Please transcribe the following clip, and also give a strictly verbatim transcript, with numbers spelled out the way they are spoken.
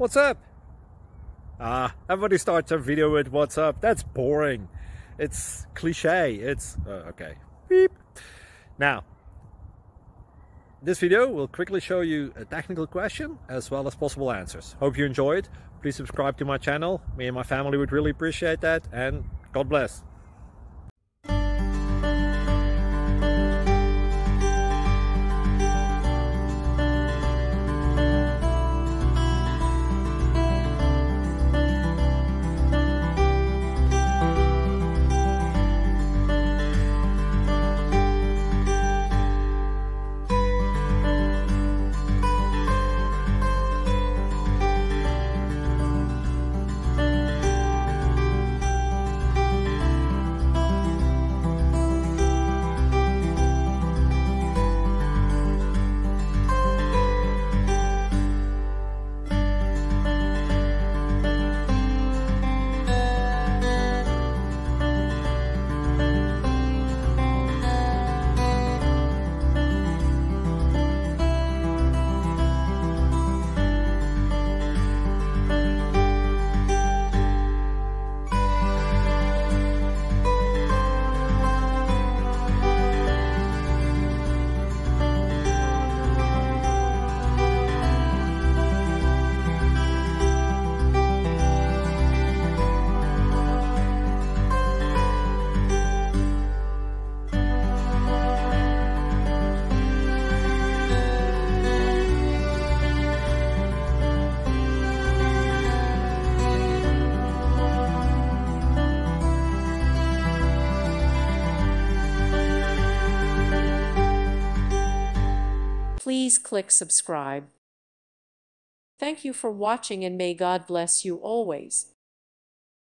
What's up? Ah, everybody starts a video with what's up. That's boring. It's cliche. It's uh, okay. Beep. Now, this video will quickly show you a technical question as well as possible answers. Hope you enjoyed. Please subscribe to my channel. Me and my family would really appreciate that, and God bless. Please click subscribe. Thank you for watching, and may God bless you always.